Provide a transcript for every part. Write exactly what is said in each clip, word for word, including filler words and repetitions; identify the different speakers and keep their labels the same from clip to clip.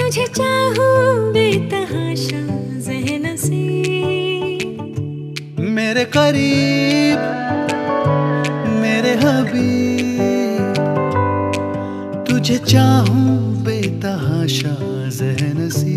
Speaker 1: तुझे चाहूं बेतहाशा ज़हन से,
Speaker 2: मेरे करीब मेरे हबीब, तुझे चाहूं बेतहाशा ज़हन से।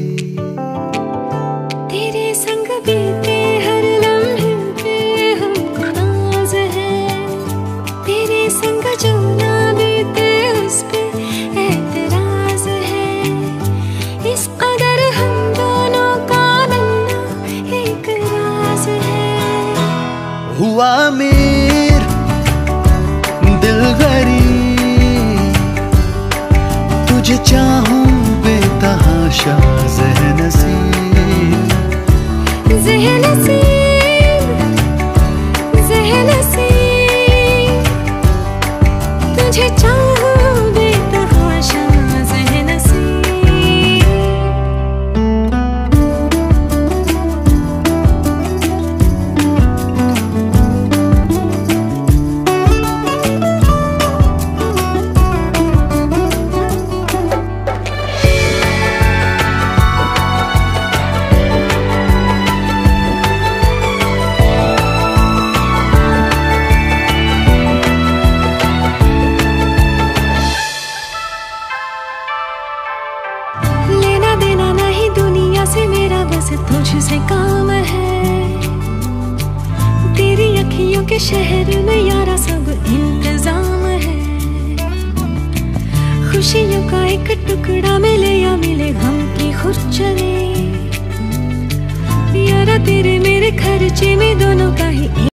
Speaker 1: तेरे संग बीते हर लम्हे पे हमको नाज है, तेरे संग जो ना बीते उस पे एतराज है। इस कदर हम दोनों का मिलना एक राज है।
Speaker 2: हुआ अमीर दिल गरीब, तुझे चाहूं बेतहाशा ज़हन से।
Speaker 1: ज़हन से ज़हन से तुझे चाहूं बेतहाशा ज़हन से। लेना देना नहीं दुनिया से मेरा, बस तुझसे काम है। तेरी अखियों के शहर में यारा सब इंतजाम है। खुशियों का एक टुकड़ा मिले या मिले गम की खुरचने, यारा तेरे मेरे खर्चे में दोनों का ही